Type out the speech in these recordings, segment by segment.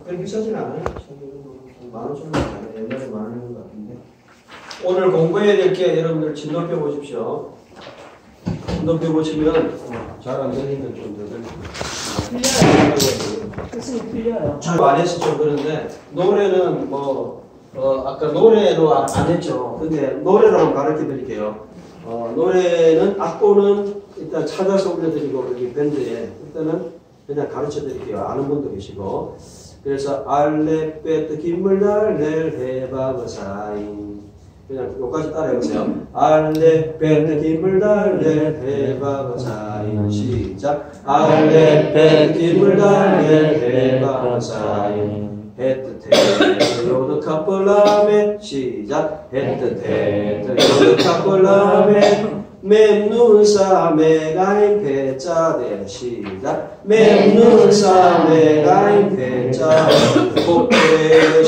그렇게 비싸진 않아요. 15,000원 아니에요. 옛날에 10,000원 같은데. 오늘 공부해야 될 게 여러분들 진도표 보십시오. 진도표 보시면 잘 안 들리면 좀 더 들려요. 교수님 틀려요. 잘 안 해서 좀 그런데 노래는 아까 노래로 안 했죠. 근데 노래로 한번 가르쳐 드릴게요. 노래는 악보는 일단 찾아서 올려드리고 여기 밴드에 일단은 그냥 가르쳐 드릴게요. 아는 분도 계시고. 그래서 알레베트 김물달렐 해바버사인 그냥 여기까지 따라해보세요. 알레베트 김물달렐 해바버사인 시작. 알레베트 김물달렐 해바버사인 헤트테 요드 카플라메 시작. 헤트테 요드 카플라메 맵눈사 메가인 배짜대 시작. 맵눈사 메가인 배짜 고프레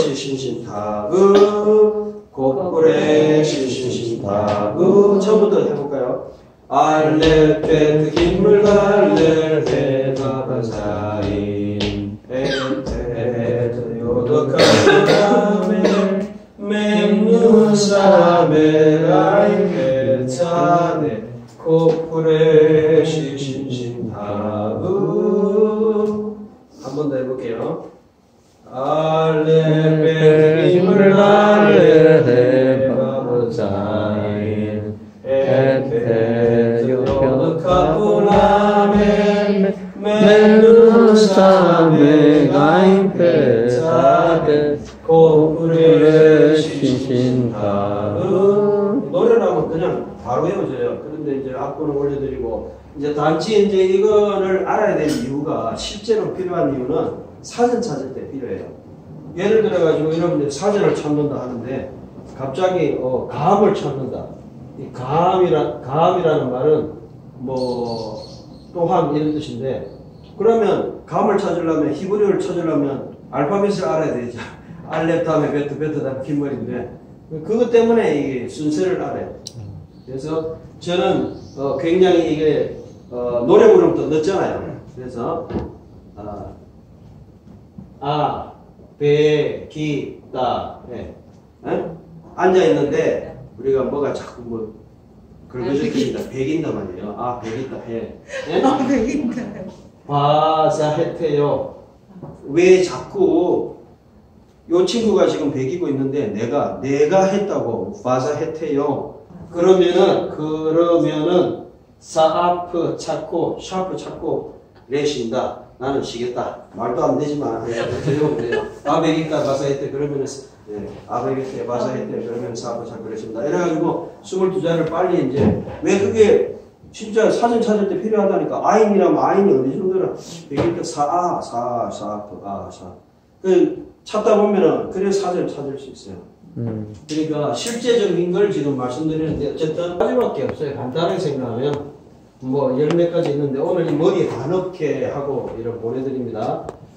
시신신타그 고프레 시신신타그 처음부터 해볼까요? 알레페트 김물갈레 해바바사인 헤테트 요드카프라메 맵눈사 메가인 배짜대 고프레 시신신타그 한 번 더 해볼게요. 알레베트 김물갈레 해바바사인 헤테트 요드카프라메 맵눈사 메가인 배짜대 고프레 시신타그 노래라면 그냥 바로 외워져요. 그런데 이제 악보는 올려드리고 이제 단지 이제 이거를 알아야 될 이유가 실제로 필요한 이유는 사전 찾을 때 필요해요. 예를 들어가지고 여러분들 사전을 찾는다 하는데 갑자기 감을 찾는다. 이 감이라는 말은 뭐 또한 이런 뜻인데 그러면 감을 찾으려면 히브리어를 찾으려면 알파벳을 알아야 되죠. 알렙 다음에 베트, 베트 다음에 김물인데 그것 때문에 이게 순서를 알아요. 그래서 저는 굉장히 이게 노래 부르면 또 늦잖아요. 그래서 베, 기, 따 예. 앉아 있는데 우리가 뭐가 자꾸 뭐 긁어주니까 베긴다 말이에요. 베긴다 해. 예? 베긴다. 바사 해태요. 왜 자꾸 요 친구가 지금 베기고 있는데 내가 했다고 바사 해태요. 그러면은 사아프 찾고 샤프 찾고 레신다. 나는 쉬겠다. 말도 안 되지만 들려오면 돼요. 베기다 바사 해태 그러면은 베기다 바사 해태 그러면 사아프 찾고 레신다. 이래가지고 22자를 빨리 이제 왜 그게 진짜 사전 찾을 때 필요하다니까. 아인이라면 아인이 어느 정도는 베기다 사아프 그 찾다 보면은 그래 사전을 찾을 수 있어요. 그러니까 실제적인 걸 지금 말씀드리는데 어쨌든 가지밖에 없어요. 간단하게 생각하면 뭐 10몇 가지 있는데 오늘 이 머리에 다 넣게 하고 이렇게 보내드립니다.